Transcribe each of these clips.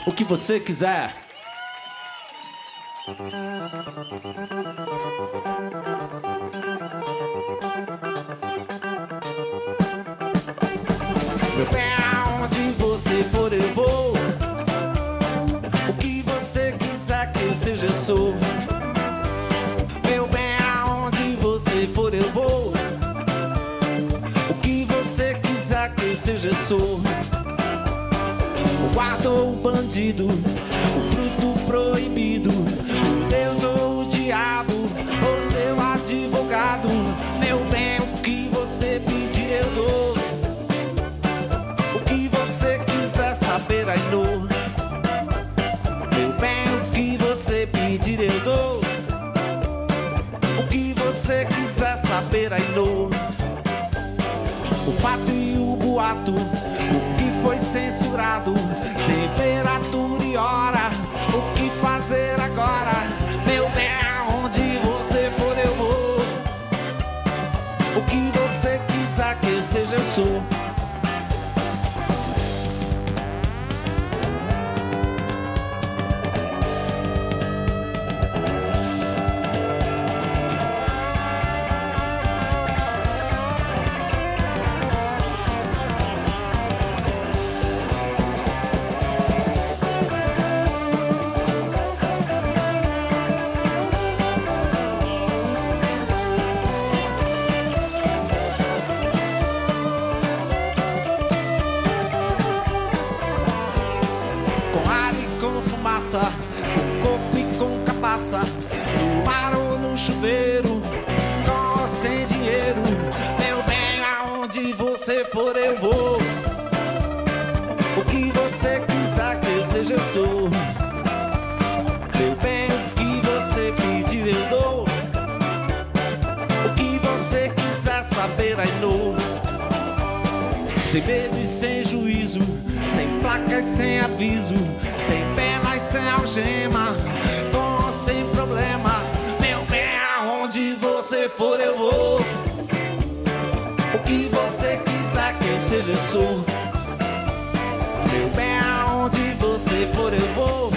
o que você quiser. Meu bem, aonde você for eu vou. O que você quiser que eu seja, eu sou. Meu bem, aonde você for eu vou. O que você quiser que eu seja, eu sou. O guarda ou o bandido, o fruto proibido, o Deus ou o diabo, ou seu advogado. Meu bem, o que você pedir eu dou. O que você quiser saber, I know. Meu bem, o que você pedir eu dou. O que você quiser saber, I know. O fato e o boato, o que foi censurado, temperatura e hora, o que fazer agora. Meu bem, aonde você for eu vou. O que você quiser que eu seja, eu sou. Com ar e com fumaça, com corpo e com capaça, no mar ou no chuveiro, com ou sem dinheiro. Meu bem, aonde você for eu vou. O que você quiser que eu seja, eu sou. Meu bem, o que você pedir eu dou. O que você quiser saber, I know. Sem medo e sem juízo, sem placas, sem aviso, sem pena e sem algema, com ou sem problema. Meu bem, aonde você for eu vou. O que você quiser que eu seja, eu sou. Meu bem, aonde você for eu vou.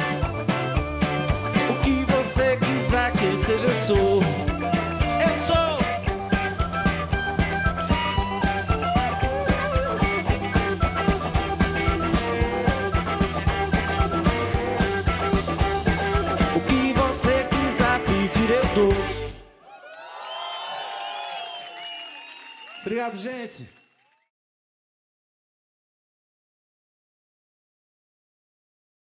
O que você quiser que eu seja, eu sou. Eu sou. O que você quiser pedir eu dou. Obrigado, gente.